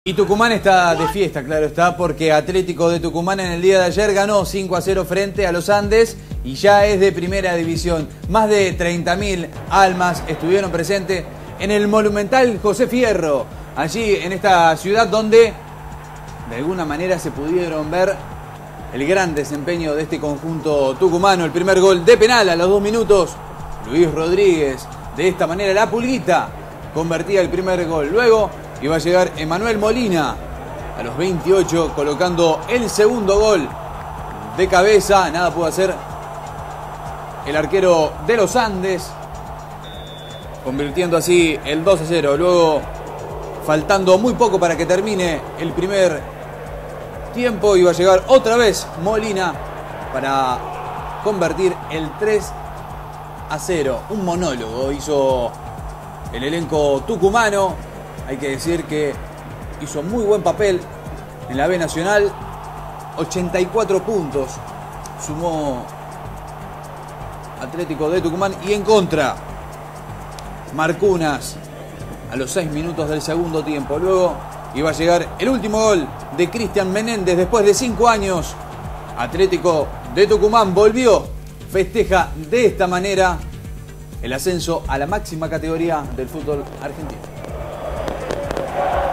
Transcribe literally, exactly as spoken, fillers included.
Y Tucumán está de fiesta, claro está, porque Atlético de Tucumán en el día de ayer ganó cinco a cero frente a los Andes y ya es de primera división. Más de treinta mil almas estuvieron presentes en el monumental José Fierro, allí en esta ciudad donde de alguna manera se pudieron ver el gran desempeño de este conjunto tucumano. El primer gol de penal a los dos minutos, Luis Rodríguez. De esta manera la Pulguita convertía el primer gol. Luego iba a llegar Emanuel Molina a los veintiocho colocando el segundo gol de cabeza. Nada pudo hacer el arquero de los Andes, convirtiendo así el dos a cero. Luego, faltando muy poco para que termine el primer tiempo, iba a llegar otra vez Molina para convertir el tres a cero. Un monólogo hizo el elenco tucumano. Hay que decir que hizo muy buen papel en la B Nacional. ochenta y cuatro puntos sumó Atlético de Tucumán. Y en contra, Marcunas a los seis minutos del segundo tiempo. Luego iba a llegar el último gol de Cristian Menéndez después de cinco años. Atlético de Tucumán volvió, festeja de esta manera el ascenso a la máxima categoría del fútbol argentino.